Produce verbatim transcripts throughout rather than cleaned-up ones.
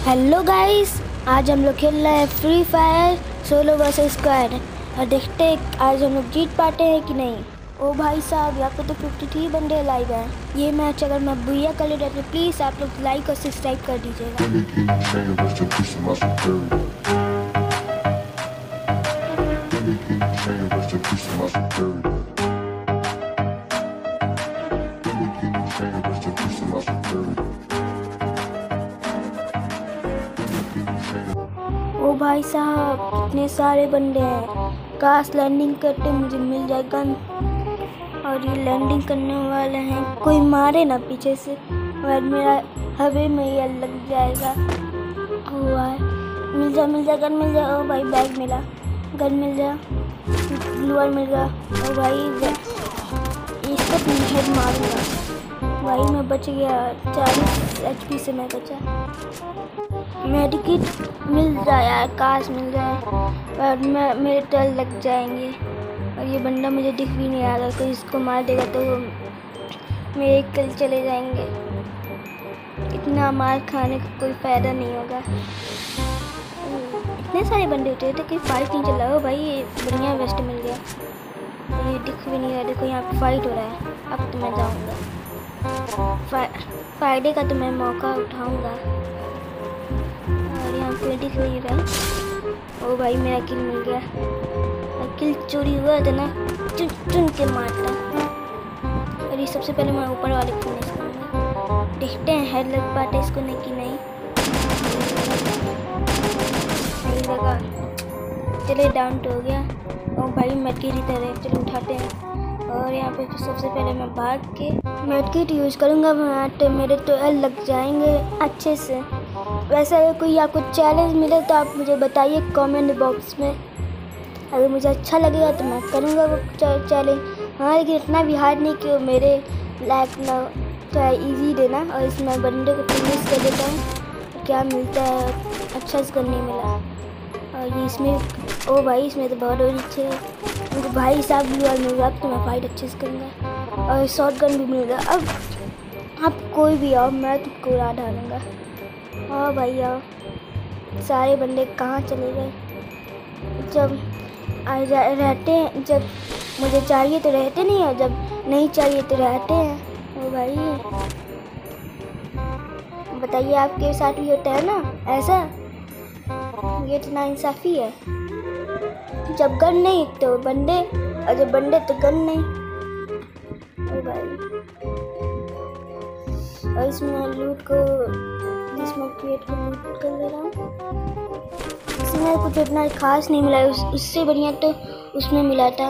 Hello guys, आज हम लोग खेल रहे हैं free fire solo versus squad और देखते हैं आज हम लोग जीत पाते हैं कि नहीं। ओ भाई साहब, यहाँ पे तो तिरेपन बंदे लाइव हैं। ये मैच अगर मैं बुया कर लेता तो प्लीज़ आप लोग लाइक और सब्सक्राइब कर दीजिएगा। ओ भाई साहब, इतने सारे बंदे हैं। काश लैंडिंग करते मुझे मिल जाए गन। और ये लैंडिंग करने वाले हैं, कोई मारे ना पीछे से और मेरा हवे में ये लग जाएगा। ओ भाई मिल जा मिल जा गन मिल जा। ओ भाई बैग मिला, गन मिल जा, ग्लूअर मिल गया। ओ भाई इसको हेड मारूंगा। भाई मैं बच गया, चालीस एच पी से मैं बचा। मेडिकिट मिल जाए यार, काश मिल जाए और मैं मेरे टल लग जाएंगे। और ये बंदा मुझे दिख भी नहीं आ रहा, कोई इसको मार देगा तो मेरे कल चले जाएंगे। इतना मार खाने का कोई फ़ायदा नहीं होगा। इतने सारे बंदे होते थे कि फाइट नहीं चल रहा हो। भाई ये बढ़िया वेस्ट मिल गया, ये दिख भी नहीं रहा। देखो यहाँ पे फाइट हो रहा है। अब तो मैं जाऊँगा, फायदे का तो मैं मौका उठाऊँगा। और यहाँ पे दिख नहीं रहा। ओ भाई मेरा किल मिल गया। और किल चोरी हुआ था ना, चुन चुन के मारता। और ये सबसे पहले मैं ऊपर वाले को फिनिश करूँगा। देखते हैं हेड लग पाते इसको नहीं कि नहीं। नहीं लगा, चले डाउन तो हो गया। ओ भाई मेडकिट ही तरह, चलो उठाते हैं। और यहाँ पे तो सबसे पहले मैं भाग के मेडकिट यूज़ करूँगा, तो मेरे तो एल लग जाएंगे अच्छे से। वैसे अगर कोई आपको चैलेंज मिले तो आप मुझे बताइए कमेंट बॉक्स में। अगर मुझे अच्छा लगेगा तो मैं करूँगा वो चैलेंज। हाँ लेकिन इतना भी हार्ड नहीं कि मेरे लाइक ना थोड़ा इजी देना। और इसमें बंदे को फिनिश कर देता हूँ, क्या मिलता है। अच्छा से नहीं मिला। और ये इसमें ओ भाई इसमें तो बहुत और अच्छे मुझे भाई साहब भी मिल गया। अब तो मैं फाइट अच्छे से करूँगा। और शॉर्ट गन भी मिल गया। अब अब कोई भी आओ, मैं तुमको उड़ा डालूँगा। हाँ भाई आओ। सारे बंदे कहाँ चले गए। जब आ जा रहते हैं, जब मुझे चाहिए तो रहते नहीं, और जब नहीं चाहिए तो रहते हैं। ओ भाई बताइए, आपके साथ भी होता है ना ऐसा? ये तो नाइंसाफ़ी है। जब गन नहीं तो बंदे, और जब बंदे तो गन नहीं। ओ भाई और इसमें लूट को इसमें क्रिएट को लूट कर दे रहा हूँ। इसमें कुछ इतना खास नहीं मिला, उस, उससे बढ़िया तो उसमें मिला था।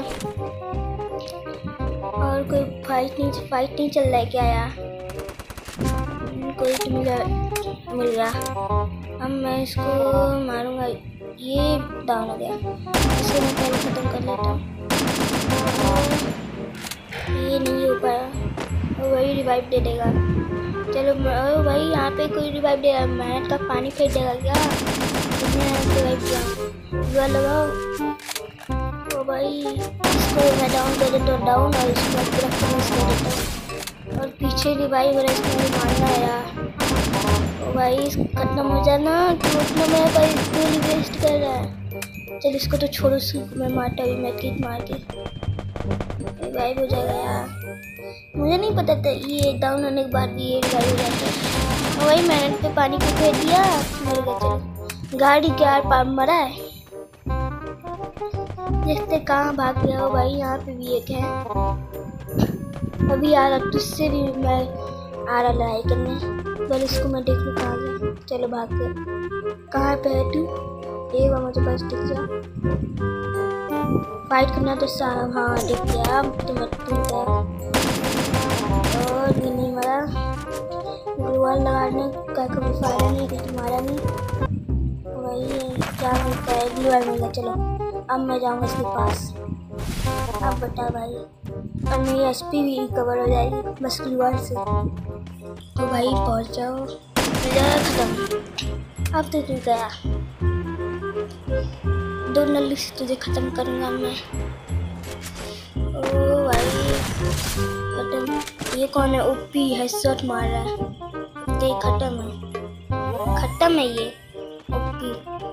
और कोई फाइट नहीं फाइट नहीं चल रहा है क्या यार? कोई तो मिला मिल गया। अब मैं इसको मारूंगा। ये डाउन हो गया, इसे मैं पहले ख़त्म कर लेता हूँ। ये नहीं हो पाया, और वही रिवाइव दे देगा। चलो ओ भाई यहाँ पे कोई रिवाइव देगा। मेहनत का पानी फेंक देगा क्या? रिवाइव दिया लगाओ। ओ भाई इसको मैं डाउन कर देता हूँ, डाउन। और इसको पूरा फिनिश कर देता हूँ। और पीछे रिवाइव हो रहा है, इसको मारना है यार। ओ भाई खत्म हो जाना, तो उतना मेरा भाई गोली वेस्ट कर रहा है। चल इसको तो छोड़ो, उसको मैं मारता हूँ। मैं किट मार के रिवाइव हो जाएगा यार। मुझे नहीं पता था ये डाउन होने के बाद भी ये रिवाइव हो जाता है। वही मैंने पे पानी को फेंक दिया, मर गया। चलो गाड़ी के यार पार मरा है। देखते कहाँ भाग गया हो भाई। यहाँ पे भी एक है अभी आ रहा, तुझसे भी मैं आ रहा लड़ाई करने। बल इसको मैं देख लूँ कहाँ गया। चलो भाग के। कहाँ पे है तू? एक बार मुझे बस दिख जा। फाइट करना तो सारा, हाँ दिख गया। अब तो मत गया। और ये नहीं मरा। ग्लूअर लगाने का कभी फायदा नहीं कि तुम्हारा नहीं। वही क्या मिलता है, ग्लूअर मिला। चलो अब मैं जाऊँगा इसके पास। अब बता भाई, और मेरी एच पी भी रिकवर हो जाएगी बस ग्लूअर से। तो भाई पहुँच जाओ, खत्म। अब तो तू गया, दो नली से तुझे ख़त्म करूँगा मैं। ओ भाई खत्म। ये कौन है? ओपी हेडशॉट मार रहा है। तो खत्म है, खत्म खत्म है ये। ओके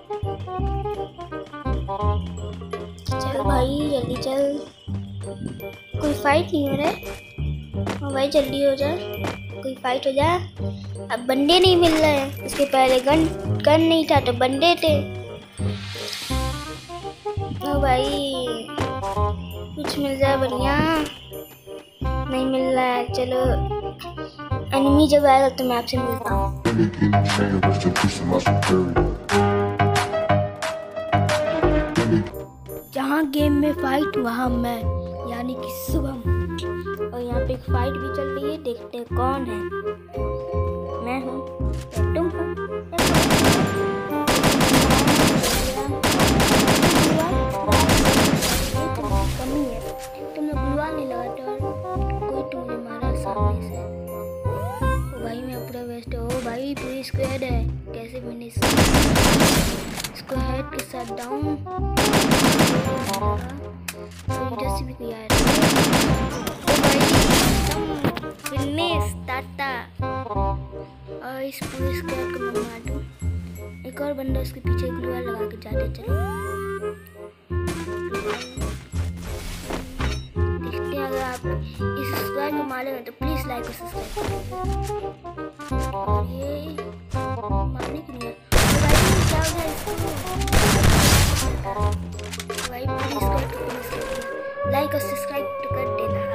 चल भाई जल्दी चल, कोई फाइट नहीं हो रहा है। हाँ भाई जल्दी हो जा, कोई फाइट हो जा। अब बंदे नहीं मिल रहे हैं, उसके पहले गन गन नहीं था तो बंदे थे। ओ भाई कुछ मिल जाए बढ़िया, नहीं मिल रहा है। चलो एनिमी जब आएगा तो मैं आपसे मिलता हूँ। जहाँ गेम में फाइट वहाँ मैं, यानी कि शुभम। और यहाँ पे एक फाइट भी चल रही है, देखते हैं कौन है। मैं हूँ या तुम हो? कमी है, तुम लोग गुलवा नहीं लगाते और कोई तुमने मारा सामने से। ओ भाई मैं पूरा वेस्ट हो भाई, पूरी स्क्वाड है। कैसे मैंने इसको हेड के साथ डाउन, इधर से भी कोई आया। ओ भाई फिनिश टाटा। और इस पूरे स्क्वाड को मैं मार दूँ। एक और बंदा उसके पीछे ग्लूवाल लगा के जाते। चलो देखते हैं, अगर आप इस स्क्वाड को मारे तो प्लीज लाइक और सब्सक्राइब करें। और ये मारने की नहीं है क्या हो गया इसको भाई, प्लीज लाइक और सब्सक्राइब तो कर देना।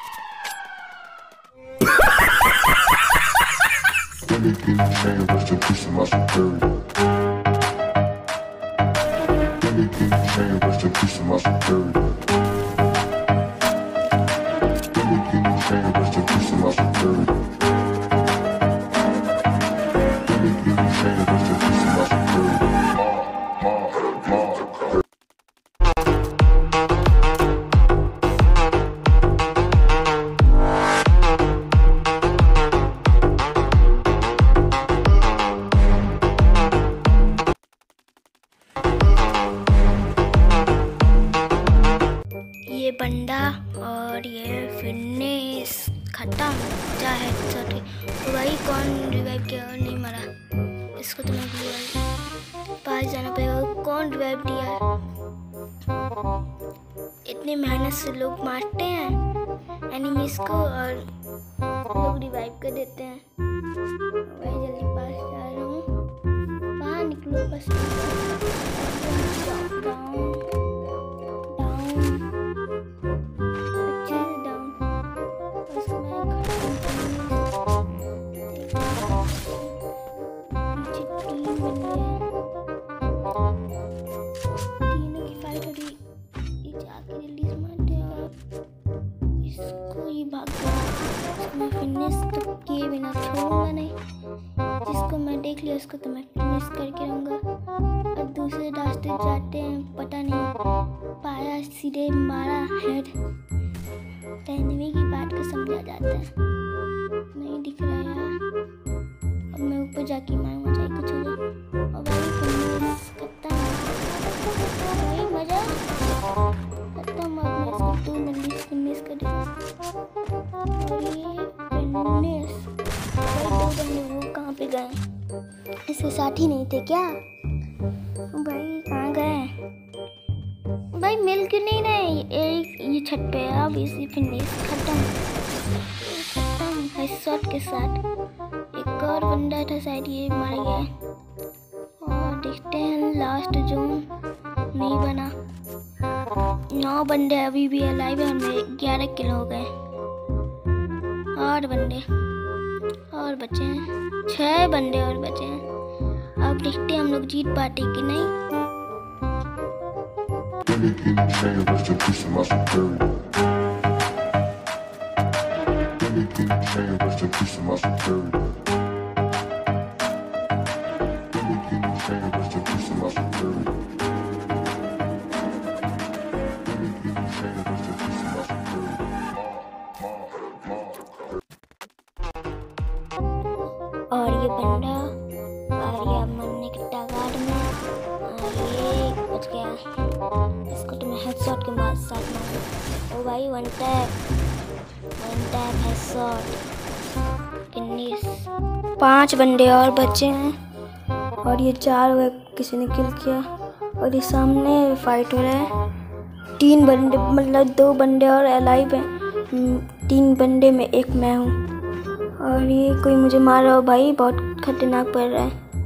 ये बंदा और ये फिनिश खत्म चाहे सॉरी। तो भाई कौन रिवाइव किया और नहीं मरा, इसको तो मैं पास जाना पड़ेगा। कौन रिवाइव दिया है? इतनी मेहनत से लोग मारते हैं एनिमीज को और लोग रिवाइव कर देते हैं। भाई जल्दी पास जा रहा हूँ, बाहर निकलो बस। किए बिना छोड़ूंगा नहीं, जिसको मैं देख लिया उसको तो मैं फिनिश करके रहूँगा। और दूसरे रास्ते जाते हैं, पता नहीं पाया सीधे मारा हेड। एनिमी की बात को समझा जाता है, नहीं दिख रहा यार। अब मैं ऊपर जाके मारूंगा चाहे कुछ हो जाए। और भाई फिनिश खत्म, भाई मजा खत्म। अब मैं इसको दो मिनट फिनिश कर दूँ। और ये फिनिश भाई दो बंदे वो कहाँ पे गए? इसके साथ ही नहीं थे क्या? भाई कहाँ गए? भाई मिल क्यों नहीं रहे? एक ये छत पे है। अब इसी फिनिश खत्म खत्म हेडशॉट के साथ। एक और बंदा था शायद, ये मर गया। और देखते हैं लास्ट जोन नहीं बना। नौ बंदे अभी भी अलाइव है, हमें ग्यारह किल हो गए। और बंदे और बचे हैं, छह बंदे और बचे हैं। अब देखते हैं हम लोग जीत पाते कि नहीं। और ये बंदा और ये मरने के तागाद में, और ये बच गया। इसको तो मैं हेडशॉट के बाद साथ मारूं। ओ भाई one tap one tap headshot finish. पांच बंदे और बचे हैं और ये चार हुए, किसी ने किल किया। और ये सामने फाइट हो रहा है, तीन बंदे, मतलब दो बंदे और अलाइव हैं, तीन बंदे में एक मैं हूँ। और ये कोई मुझे मार रहा हो भाई, बहुत खतरनाक पड़ रहा है।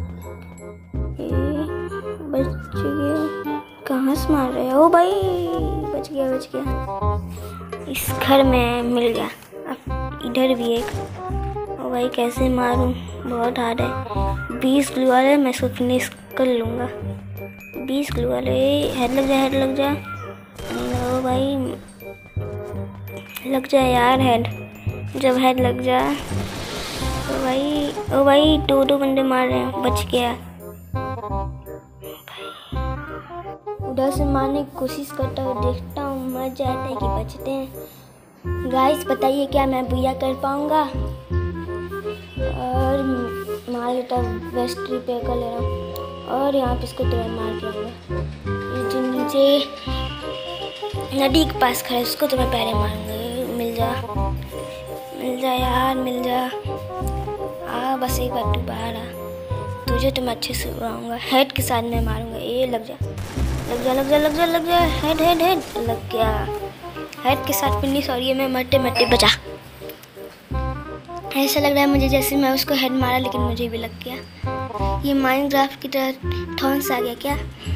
ये बच गया, कहाँ से मार रहे हो भाई? बच गया बच गया, इस घर में मिल गया। अब इधर भी एक। ओ भाई कैसे मारूं, बहुत हार्ड है। बीस ग्लू वाले, मैं इसको फिनिश कर लूँगा। बीस ग्लू वाले, हेड लग जा, हेड लग जा। ओ भाई लग जाए यार हेड, जब हेड लग जा। ओ भाई ओ भाई दो दो बंदे मार रहे हैं, बच गया। उधर से मारने की कोशिश करता हूँ, देखता हूँ मर जाता है कि बचते हैं। गाइस बताइए क्या मैं बुया कर पाऊँगा? और मार लेता, वेस्ट रिपेयर कर ले रहा हूँ। और यहाँ पे इसको तुरंत मार के आऊँगा। ये जो नीचे नदी के पास खड़ा है उसको तो मैं पहले मारूंगा। मिल जा मिल जा यार, मिल जा। आ बस एक बार तू बाहर आ, तुझे तो मैं अच्छे से उड़ाऊंगा। हेड के साथ मैं मारूंगा। ये लग जा लग जा लग जा लग जा लग जा, हेड हेड हेड लग गया। हेड के साथ फिनिश। और ये मैं मरते मरते बचा। ऐसा लग रहा है मुझे जैसे मैं उसको हेड मारा लेकिन मुझे भी लग गया। ये माइनक्राफ्ट की तरह थॉन्स आ गया क्या?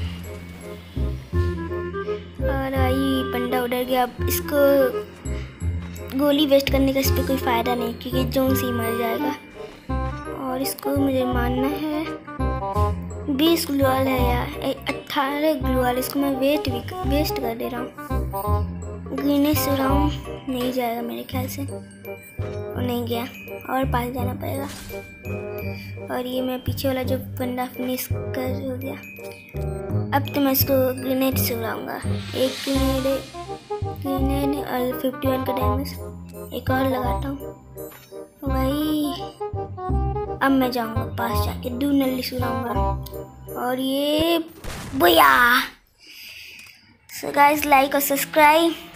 और आई बंदा उधर गया। अब इसको गोली वेस्ट करने का इस पर कोई फ़ायदा नहीं, क्योंकि जोन से ही मर जाएगा। और इसको मुझे मारना है। बीस ग्लूवाल है यार, अट्ठारह ग्लूवाल। इसको मैं वेट भी वेस्ट कर दे रहा हूँ। ग्रीनेज से उड़ाऊँ, नहीं जाएगा मेरे ख्याल से। और नहीं गया, और पास जाना पड़ेगा। और ये मैं पीछे वाला जो बंदा फिनिश कर हो गया। अब तो मैं इसको ग्रेनेड से उड़ाऊंगा। एक ग्रेनेड ग्रेनेड और फिफ्टी वन का डैमेज। एक और लगाता हूँ भाई। अब मैं जाऊंगा पास जाके दो नल्ली से उड़ाऊंगा। और ये बुया। सो गाइस लाइक और सब्सक्राइब।